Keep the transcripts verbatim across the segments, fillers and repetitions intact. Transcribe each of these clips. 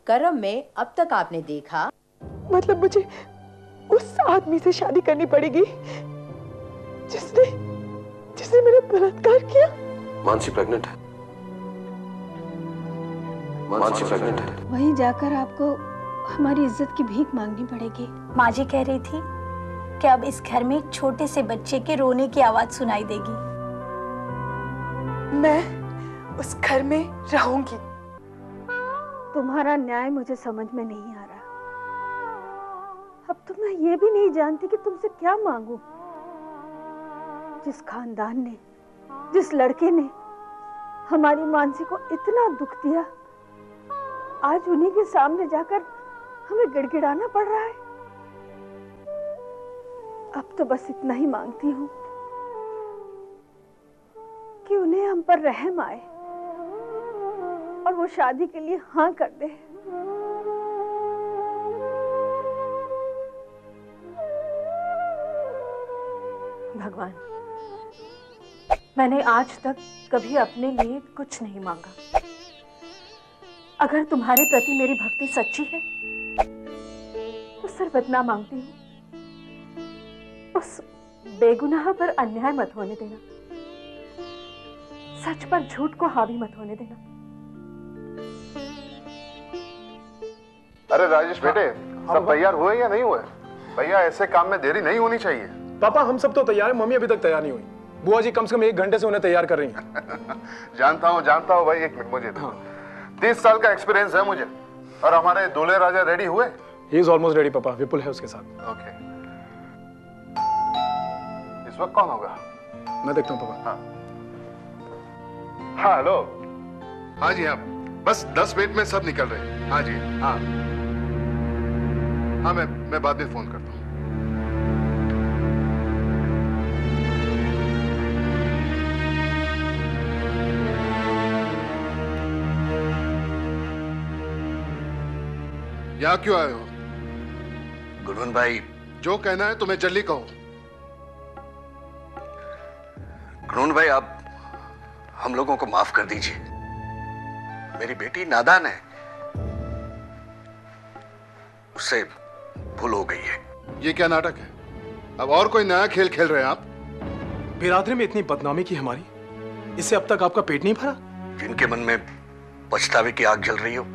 करम में अब तक आपने देखा। मतलब मुझे उस आदमी से शादी करनी पड़ेगी जिसने जिसने मेरा बलात्कार किया। मानसी प्रेग्नेंट है। मानसी प्रेग्नेंट है। वहीं जाकर आपको हमारी इज्जत की भीख मांगनी पड़ेगी। माँ जी कह रही थी कि अब इस घर में एक छोटे से बच्चे के रोने की आवाज सुनाई देगी। मैं उस घर में रहूंगी। तुम्हारा न्याय मुझे समझ में नहीं आ रहा। अब तो मैं ये भी नहीं जानती कि तुमसे क्या मांगूं। जिस खानदान ने, जिस लड़के ने हमारी मानसी को इतना दुख दिया, आज उन्हीं के सामने जाकर हमें गिड़गिड़ाना पड़ रहा है। अब तो बस इतना ही मांगती हूँ कि उन्हें हम पर रहम आए और वो शादी के लिए हाँ कर दे। भगवान, मैंने आज तक कभी अपने लिए कुछ नहीं मांगा। अगर तुम्हारे प्रति मेरी भक्ति सच्ची है तो सिर्फ इतना मांगती हूँ, उस बेगुनाह पर अन्याय मत होने देना, सच पर झूठ को हावी मत होने देना। अरे राजेश बेटे, सब तैयार हुए या नहीं हुए? भैया ऐसे काम में देरी नहीं होनी चाहिए। पापा हम सब तो तैयार है, मम्मी अभी तक तैयार नहीं हुई। बुआ जी कम से कम एक घंटे से उन्हें तैयार कर रही हैं। जानता हूँ जानता हूँ भाई, एक मिनट मुझे दे। तीस साल का एक्सपीरियंस है मुझे। और हमारे दूल्हे राजा रेडी हुए? ही इज ऑलमोस्ट रेडी पापा, विपुल है उसके साथ। ओके, इस वक्त कौन होगा? मैं देखता हूँ पापा। हाँ हाँ हेलो। हाँ जी हाँ, बस दस मिनट में सब निकल रहे हैं। हाँ जी हाँ हाँ, मैं मैं बाद में फोन करता हूँ। यहाँ क्यों आए हो? गुणवन भाई, जो कहना है तुम्हें जल्दी कहो। गुणवन भाई, आप हम लोगों को माफ कर दीजिए। मेरी बेटी नादान है, उससे भूल हो गई है। ये क्या नाटक है? अब और कोई नया खेल खेल रहे हैं आप? बिरादरी में इतनी बदनामी की हमारी, इससे अब तक आपका पेट नहीं भरा? जिनके मन में पछतावे की आग जल रही हो,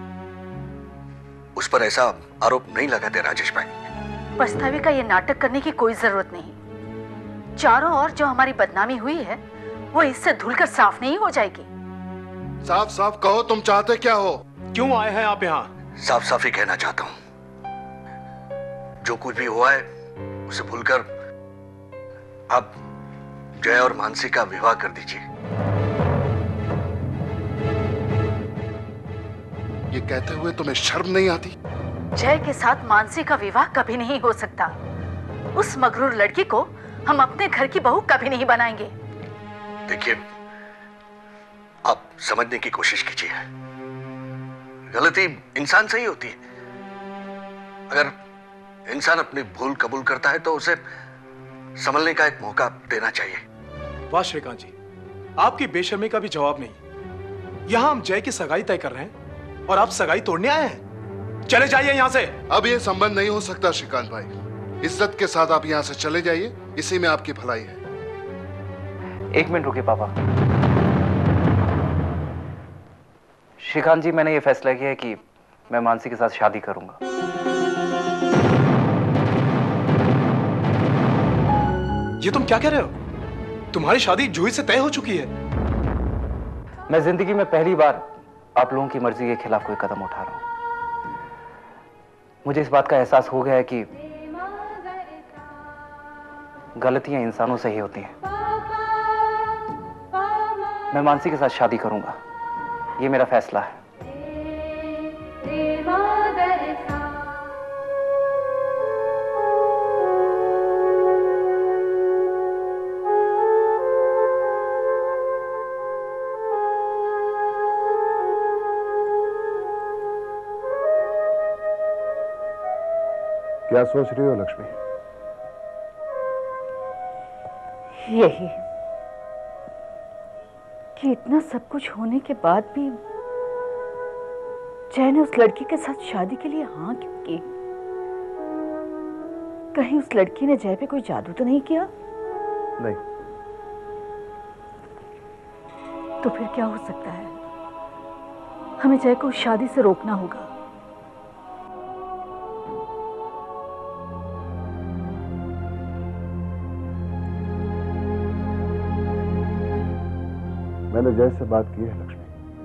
उस पर ऐसा आरोप नहीं लगाते राजेश भाई। पछतावे का ये नाटक करने की कोई जरूरत नहीं। चारों ओर जो हमारी बदनामी हुई है वो इससे धुलकर साफ नहीं हो जाएगी। साफ साफ कहो, तुम चाहते क्या हो? क्यों आए हैं आप यहाँ? साफ साफ ही कहना चाहता हूं, जो कुछ भी हुआ है उसे भूलकर आप जय और मानसी का विवाह कर दीजिए। ये कहते हुए तुम्हें शर्म नहीं आती? जय के साथ मानसी का विवाह कभी नहीं हो सकता। उस मगरूर लड़की को हम अपने घर की बहू कभी नहीं बनाएंगे। देखिए, आप समझने की कोशिश कीजिए। गलती इंसान से ही होती है। अगर इंसान अपनी भूल कबूल करता है तो उसे संभलने का एक मौका देना चाहिए। वाह श्रीकांत जी, आपकी बेशर्मी का भी जवाब नहीं। यहां हम जय की सगाई तय कर रहे हैं और आप सगाई तोड़ने आए हैं। चले जाइए यहां से। अब ये संबंध नहीं हो सकता श्रीकांत भाई। इज्जत के साथ आप यहां से चले जाइए, इसी में आपकी भलाई है। एक मिनट रुकिए पापा। श्रीकांत जी, मैंने ये फैसला किया है कि मैं मानसी के साथ शादी करूंगा। ये तुम क्या कह रहे हो? तुम्हारी शादी जूही से तय हो चुकी है। मैं जिंदगी में पहली बार आप लोगों की मर्जी के खिलाफ कोई कदम उठा रहा हूं। मुझे इस बात का एहसास हो गया है कि गलतियां इंसानों से ही होती हैं। मैं मानसी के साथ शादी करूंगा, ये मेरा फैसला है। क्या सोच रही हो लक्ष्मी? यही कि इतना सब कुछ होने के बाद भी जय ने उस लड़की के साथ शादी के लिए हाँ क्यों की? कहीं उस लड़की ने जय पे कोई जादू तो नहीं किया? नहीं। तो फिर क्या हो सकता है? हमें जय को उस शादी से रोकना होगा। मैंने जय से बात की है लक्ष्मी,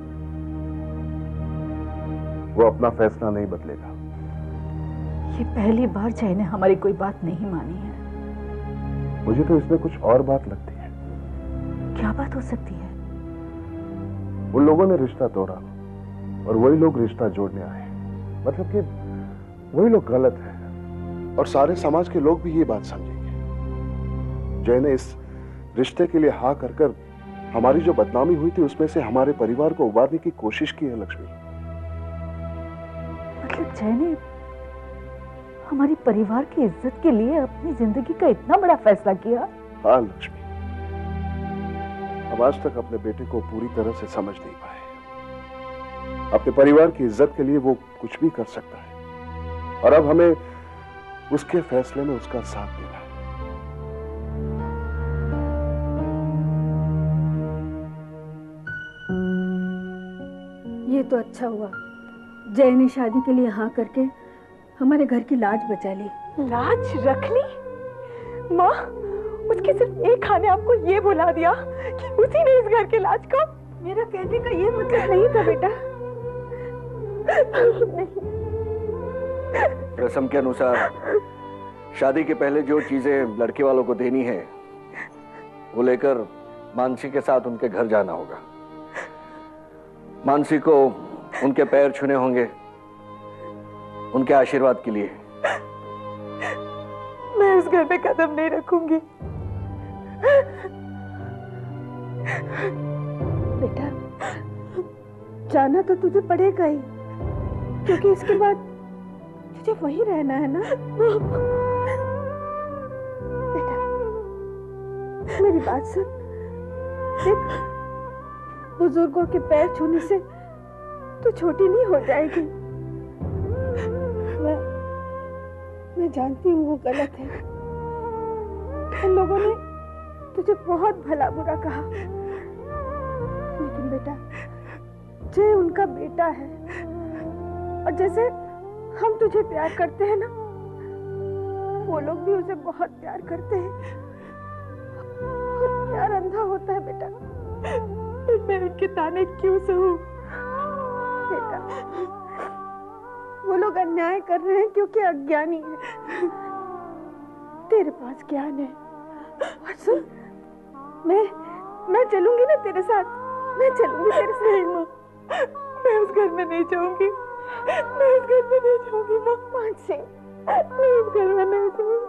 वो अपना फैसला नहीं बदलेगा। ये पहली बार जय ने हमारी कोई बात नहीं मानी है। मुझे तो इसमें कुछ और बात लगती है। क्या बात हो सकती है? उन लोगों ने रिश्ता तोड़ा और वही लोग रिश्ता जोड़ने आए। मतलब कि वही लोग गलत हैं और सारे समाज के लोग भी ये बात समझेंगे। जय ने इस रिश्ते के लिए हाँ कर कर हमारी जो बदनामी हुई थी उसमें से हमारे परिवार को उबारने की कोशिश की है लक्ष्मी। मतलब जय ने हमारी परिवार की इज्जत के लिए अपनी जिंदगी का इतना बड़ा फैसला किया? हाँ लक्ष्मी, हम आज तक अपने बेटे को पूरी तरह से समझ नहीं पाए। अपने परिवार की इज्जत के लिए वो कुछ भी कर सकता है और अब हमें उसके फैसले में उसका साथ देना है। ये तो अच्छा हुआ जय ने शादी के लिए हाँ करके हमारे घर की लाज बचा ली। लाज रख ली? माँ, उसके सिर्फ एक हाँ ने आपको ये बुला दिया कि उसी ने इस घर की लाज को। मेरा कहने का ये मतलब नहीं था बेटा। रस्म के अनुसार शादी के पहले जो चीजें लड़के वालों को देनी है वो लेकर मानसी के साथ उनके घर जाना होगा। मानसी को उनके पैर छूने होंगे उनके आशीर्वाद के लिए। मैं उस घर पे कदम नहीं रखूंगी। बेटा, जाना तो तुझे पड़ेगा ही, क्योंकि इसके बाद तुझे वहीं रहना है ना। बेटा, मेरी बात सुन। देख, बुजुर्गों के पैर छूने से तू छोटी नहीं हो जाएगी। मैं मैं जानती हूँ वो गलत है। उन लोगों ने तुझे बहुत भला बुरा कहा, लेकिन बेटा जय उनका बेटा है और जैसे हम तुझे प्यार करते हैं ना, वो लोग भी उसे बहुत प्यार करते हैं। और प्यार अंधा होता है बेटा। मैं उनके ताने क्यों सहूं? बेटा, वो लोग अन्याय कर रहे हैं क्योंकि अज्ञानी है। तेरे पास ज्ञान है। और सुन, मैं मैं चलूंगी ना तेरे साथ। मैं चलूंगी तेरे साथ। नहीं माँ, मैं उस घर में नहीं जाऊंगी। मैं उस घर में नहीं जाऊंगी माँ। मानसी, मैं उस घर में नहीं जाऊंगी।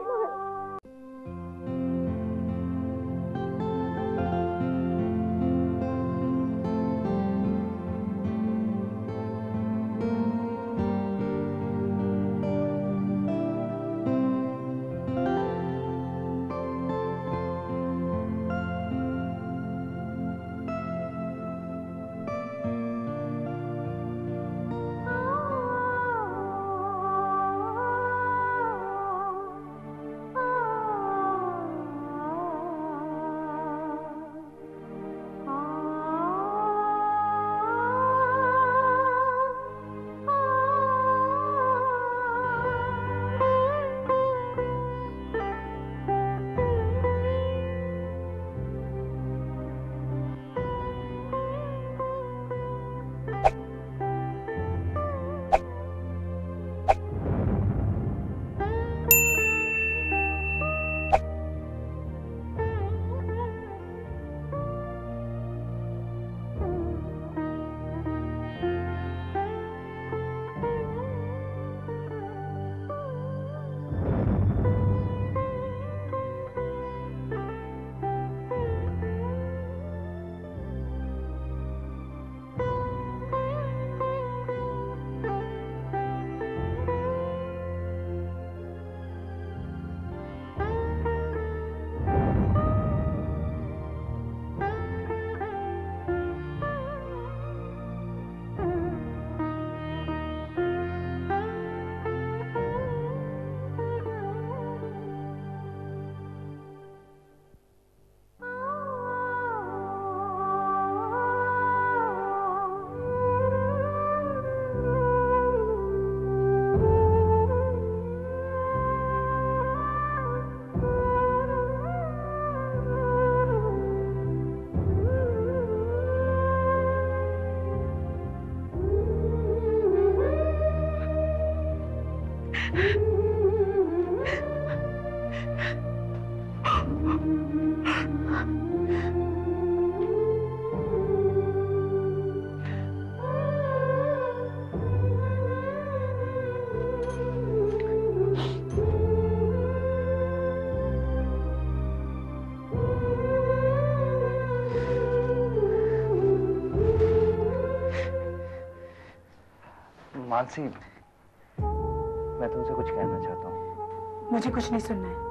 मानसी, मैं तुमसे कुछ कहना चाहता हूँ। मुझे कुछ नहीं सुनना है।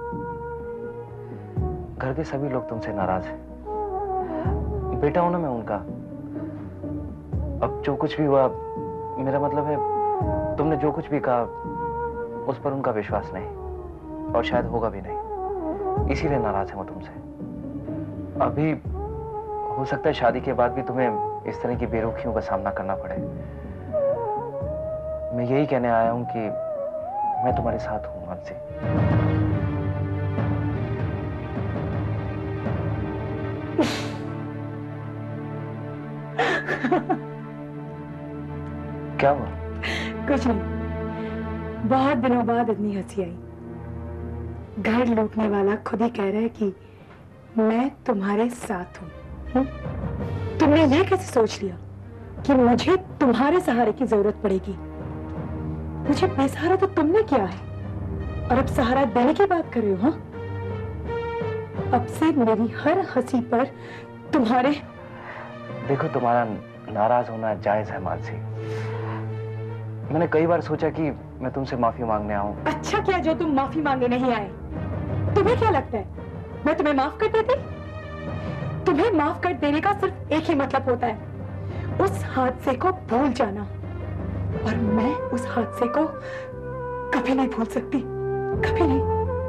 घर के सभी लोग तुमसे नाराज हैं। बेटा हूं ना मैं उनका। अब जो कुछ भी हुआ, मेरा मतलब है तुमने जो कुछ भी कहा उस पर उनका विश्वास नहीं, और शायद होगा भी नहीं, इसीलिए नाराज है वो तुमसे। अभी हो सकता है शादी के बाद भी तुम्हें इस तरह की बेरुखियों का सामना करना पड़े। मैं यही कहने आया हूं कि मैं तुम्हारे साथ हूं मानसी। क्या हुआ? कुछ नहीं, बहुत दिनों बाद इतनी हंसी आई। घर लूटने वाला खुद ही कह रहा है कि मैं तुम्हारे साथ हूं। तुमने ये कैसे सोच लिया कि मुझे तुम्हारे सहारे की जरूरत पड़ेगी? मुझे बेसहारा तो तुमने किया है, और अब सहारा देने की बात कर रहे हो? हाँ, अब से मेरी हर हंसी पर तुम्हारे। देखो, तुम्हारा नाराज होना जायज है मानसी। मैंने कई बार सोचा कि मैं तुमसे माफी मांगने आऊं। अच्छा किया जो तुम माफी मांगने नहीं आए। तुम्हें क्या लगता है मैं तुम्हें माफ कर देती? तुम्हें माफ कर देने का सिर्फ एक ही मतलब होता है, उस हादसे को भूल जाना। और मैं उस हादसे को कभी नहीं भूल सकती, कभी नहीं।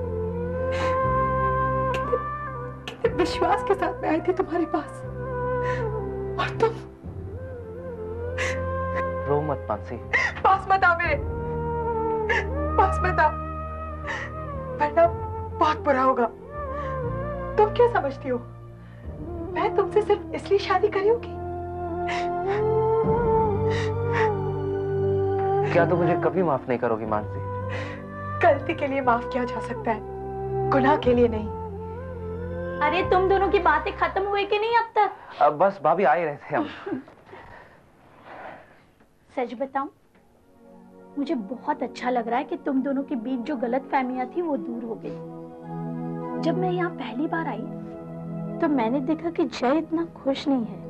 कितने, कितने विश्वास के साथ मैं आई थी तुम्हारे पास, और तुम। रो मत मानसी। पास मत आओ मेरे, पास मत आओ, वरना बहुत बुरा होगा। तुम क्या समझती हो मैं तुमसे सिर्फ इसलिए शादी करी होगी? क्या तुम मुझे कभी माफ नहीं करोगी मानसी? गलती के लिए माफ किया जा सकता है, गुनाह के लिए नहीं। अरे तुम दोनों की बातें खत्म हुई कि नहीं अब तक? अब बस भाभी आ ही रहे थे हम। सच बताऊं, मुझे बहुत अच्छा लग रहा है कि तुम दोनों के बीच जो गलतफहमियां थी वो दूर हो गई। जब मैं यहाँ पहली बार आई तो मैंने देखा कि जय इतना खुश नहीं है,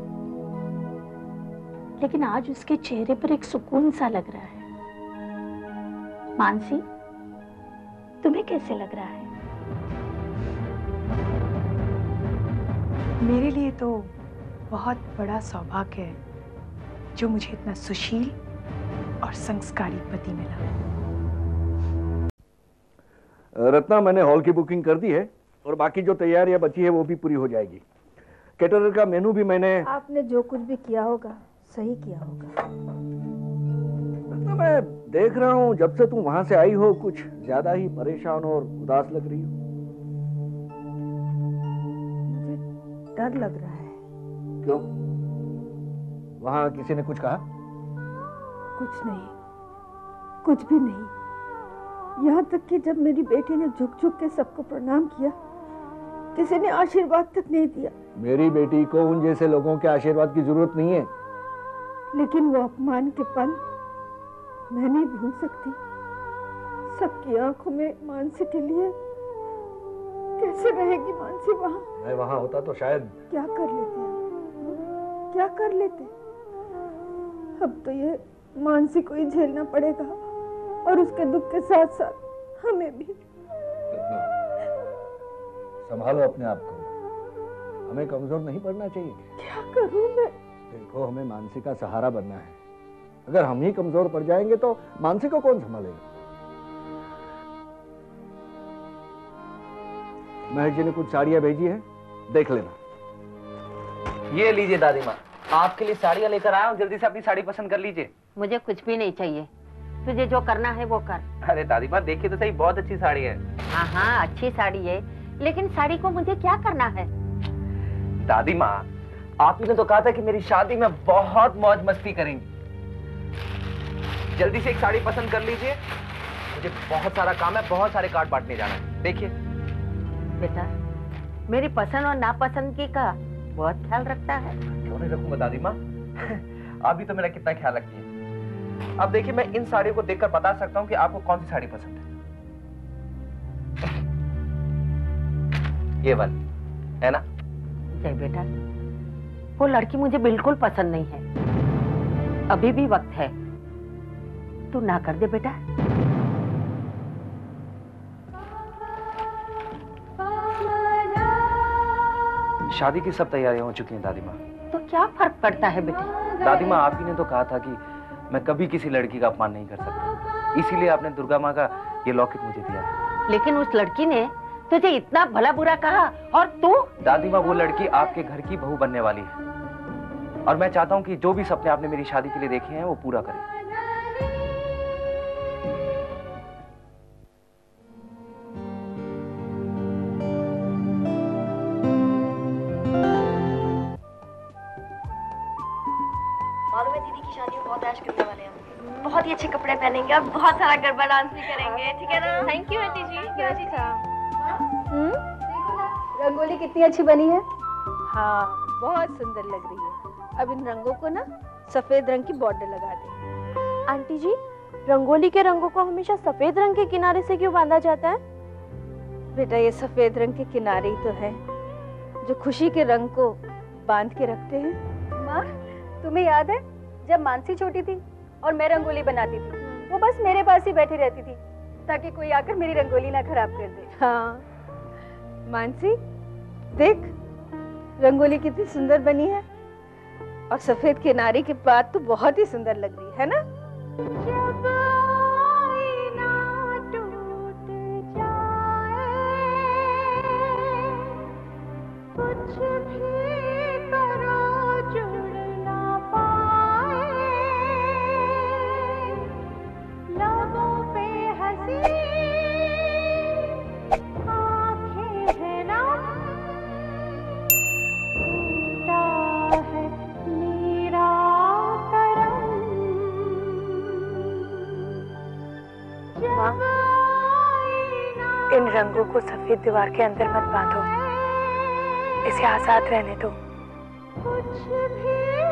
लेकिन आज उसके चेहरे पर एक सुकून सा लग रहा है। मानसी, तुम्हें कैसे लग रहा है? मेरे लिए तो बहुत बड़ा सौभाग्य है जो मुझे इतना सुशील और संस्कारी पति मिला। रत्ना, मैंने हॉल की बुकिंग कर दी है और बाकी जो तैयारियां बची है वो भी पूरी हो जाएगी। कैटरर का मेनू भी मैंने। आपने जो कुछ भी किया होगा सही किया होगा। रत्ना, मैं देख रहा हूँ जब से तुम वहां से आई हो कुछ ज्यादा ही परेशान और उदास लग रही हो। मुझे डर लग रहा है। क्यों? वहां किसी ने कुछ कहा? कुछ नहीं, कुछ भी नहीं। यहाँ तक कि जब मेरी बेटी ने झुक झुक के सबको प्रणाम किया, किसी ने आशीर्वाद तक नहीं दिया। मेरी बेटी को उन जैसे लोगों के आशीर्वाद की जरूरत नहीं है। लेकिन वो अपमान के पल मैं नहीं भूल सकती। सबकी आंखों में मानसी के लिए कैसे रहेगी मानसी वहाँ? मैं वहां होता तो शायद। क्या कर लेते हैं, क्या कर लेते? अब तो ये मानसी को ही झेलना पड़ेगा, और उसके दुख के साथ साथ हमें भी। संभालो अपने आप को, हमें कमजोर नहीं पड़ना चाहिए। क्या करूं मैं? देखो, हमें मानसी का सहारा बनना है। अगर हम ही कमजोर पड़ जाएंगे तो मानसी को कौन संभालेगा? महेश जी ने कुछ साड़ियां भेजी है, देख लेना। ये लीजिए दादी माँ, आपके लिए साड़ियाँ लेकर आया हूँ, जल्दी से अपनी साड़ी पसंद कर लीजिए। मुझे कुछ भी नहीं चाहिए, तुझे जो करना है वो कर। अरे दादी माँ, देखिए तो सही, बहुत अच्छी साड़ी है। हाँ हाँ, अच्छी साड़ी है, लेकिन साड़ी को मुझे क्या करना है? दादी माँ, आपने तो कहा था कि मेरी शादी में बहुत मौज मस्ती करेंगी। जल्दी से एक साड़ी पसंद कर लीजिए, मुझे बहुत सारा काम है, बहुत सारे कार्ड बांटने जाना है। देखिए बेटा, मेरी पसंद और नापसंदगी का बहुत ख्याल रखता है। क्यों नहीं रखूंगा दादी माँ? आप भी तो मेरा कितना ख्याल रखती है। अब देखिए, मैं इन साड़ियों को देखकर बता सकता हूँ कि आपको कौन सी साड़ी पसंद है। ये वाली है ना? जय बेटा, वो लड़की मुझे बिल्कुल पसंद नहीं है। अभी भी वक्त है, तू ना कर दे बेटा। शादी की सब तैयारियां हो चुकी हैं दादी माँ। तो क्या फर्क पड़ता है बेटा? दादी माँ, आप ही ने तो कहा था कि मैं कभी किसी लड़की का अपमान नहीं कर सकता, इसीलिए आपने दुर्गा माँ का ये लॉकेट मुझे दिया है। लेकिन उस लड़की ने तुझे इतना भला बुरा कहा और तू? दादी माँ, वो लड़की आपके घर की बहू बनने वाली है और मैं चाहता हूँ कि जो भी सपने आपने मेरी शादी के लिए देखे हैं वो पूरा करें। मालूम है दीदी की शादी में बहुत ऐश करने वाले हैं, बहुत ही अच्छे कपड़े पहनेंगे और बहुत सारा गरबा डांस भी करेंगे, ठीक है ना? Thank you aunty ji. क्या जी था? हम्म, रंगोली कितनी अच्छी बनी है। हाँ, बहुत सुंदर लग रही है। अब इन रंगों को ना सफेद रंग की बॉर्डर लगा दे। आंटी जी, रंगोली के रंगों को हमेशा सफेद रंग के किनारे से क्यों बांधा जाता है? बेटा, ये सफेद रंग के किनारे ही तो है जो खुशी के रंग को बांध के रखते हैं। माँ, तुम्हें याद है जब मानसी छोटी थी और मैं रंगोली बनाती थी, वो बस मेरे पास ही बैठी रहती थी ताकि कोई आकर मेरी रंगोली ना खराब कर दे। हाँ मानसी, देख रंगोली कितनी सुंदर बनी है और सफेद किनारे के बाद तो बहुत ही सुंदर लग रही है ना? जब आईना टूट जाए, कुछ भी करो जुड़ ना पाए, लबों पे हंसी आंखें हैं नम, टूटा है मेरा करम। माँ, इन रंगों को सफेद दीवार के अंदर मत बांधो, इसे आजाद रहने दो। कुछ भी